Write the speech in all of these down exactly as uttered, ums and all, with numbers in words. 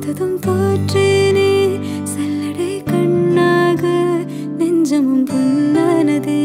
பார்த்ததும் தோற்றேனே சல்லடை கண்ணாக நெஞ்சமும் புண்ணானதே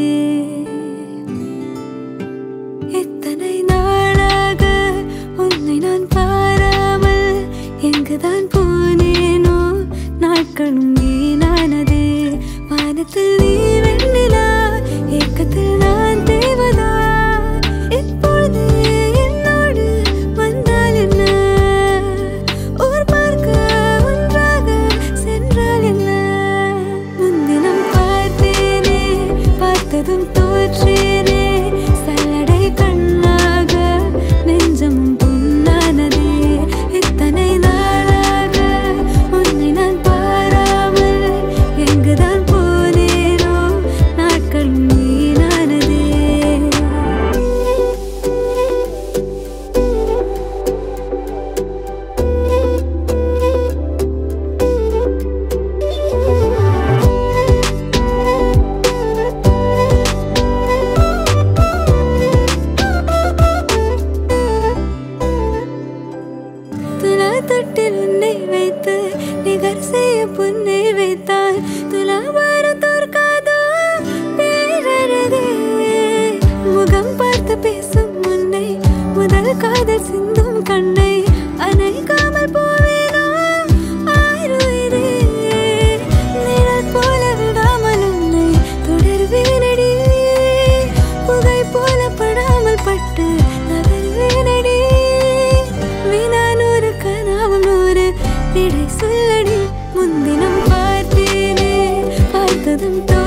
எத்தனை நாளாக உன்னை நான் பாராமல் எங்குதான் போனேனோ நாட்களும் வீணானதே வானத்தில் நீ வெண்ணிலா ஏக்கத்தில் நான் தேவதா இப்பொழுது என்னோடு வந்தால் என்ன ஊர் பார்க்க ஒன்றாக சென்றால் என்ன முன்தினம் பார்த்தேனே பார்த்ததும் தோற்றேனே சல்லடை கண்ணாக நெஞ்சமும் புண்ணானதே எத்தனை நாளாக உன்னை நான் பாராமல் எங்குதான் போனேனோ நாட்களும் வீணானதே துலா தொட்டில் உன்னை வைத்து நிகர் செய்ய புன்னை வைத்தால் துலாபாரம் தோற்காதோ பேரழகே முகம் பார்த்து பேசும் முன்னை முதல் காதல் சிந்தும் கண்ணை அணைக்காமல் போவேனோ ஆயிருயிரே நிழல் போல விடாமல் உன்னை தொடர்வேனடி புகை போல படாமல் பட்டு நகர்வேனடி வீணானூறு கனாவும் நூறு இடை சொல்லடி முன்தினம் பார்த்தேனே பார்த்ததும்